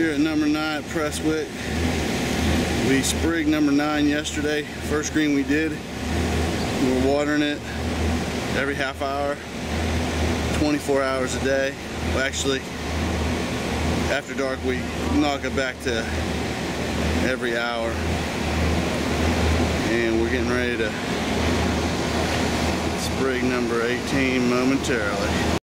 here at number 9 at Presswick. We sprigged number 9 yesterday. First green we did. We were watering it every half hour, 24 hours a day. Well, actually, after dark we knock it back to every hour. And we're getting ready to sprig number 18 momentarily.